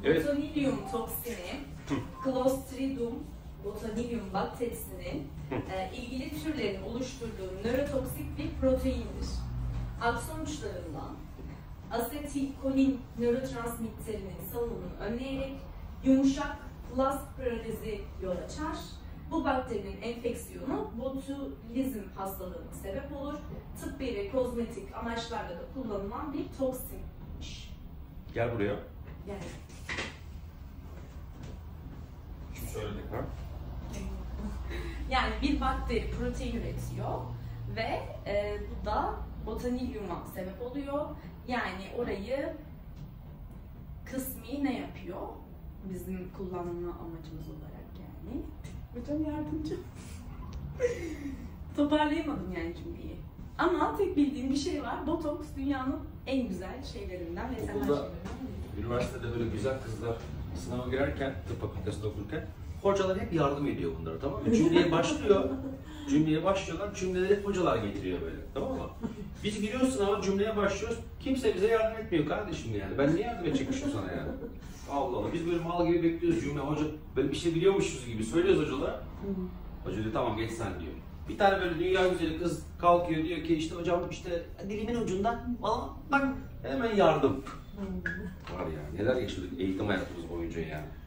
Evet. Botulinum toksini, Clostridium botulinum bakterisinin ilgili türlerin oluşturduğu nörotoksik bir proteindir. Akson uçlarından asetilkolin nörotransmitterinin salınımını önleyerek yumuşak plast paralizi yol açar. Bu bakterinin enfeksiyonu botulizm hastalığına sebep olur. Tıbbi ve kozmetik amaçlarla da kullanılan bir toksinmiş. Gel buraya. Yani. Şimdi söyledik ha? Yani bir bakteri protein üretiyor ve bu da botulinuma sebep oluyor. Yani orayı kısmi ne yapıyor? Bizim kullanma amacımız olarak yani. Hocam yardımcı. Toparlayamadım yani cümleyi. Ama tek bildiğim bir şey var. Botoks dünyanın en güzel şeylerinden ve temel Okulda, şeylerinden. üniversitede böyle güzel kızlar sınava girerken, tıp fakültesinde okurken hocalar hep yardım ediyor bunlara, tamam mı? Cümleye başlıyorlar, cümleleri hep hocalar getiriyor böyle, tamam mı? Biz giriyoruz sınava, cümleye başlıyoruz, kimse bize yardım etmiyor kardeşim yani. Ben niye yardım edecekmişim sana yani? Allah Allah, biz böyle mal gibi bekliyoruz cümle, hoca böyle bir şey biliyormuşuz gibi söylüyoruz hocalara. Hoca diyor tamam geç sen diyor. Bir tane böyle dünya güzeli kız kalkıyor diyor ki işte hocam işte dilimin ucundan bak hemen yardım. Var ya neler geçirdik eğitim hayatımız boyunca yani.